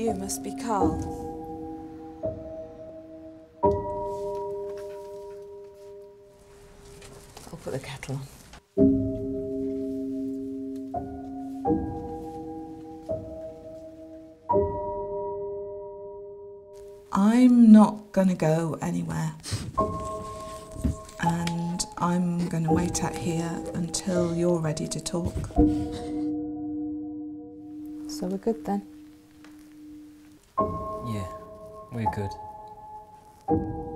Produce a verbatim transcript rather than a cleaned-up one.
You must be Carl. I'll put the kettle on. I'm not going to go anywhere, and I'm going to wait out here until you're ready to talk. So we're good then? Yeah, we're good.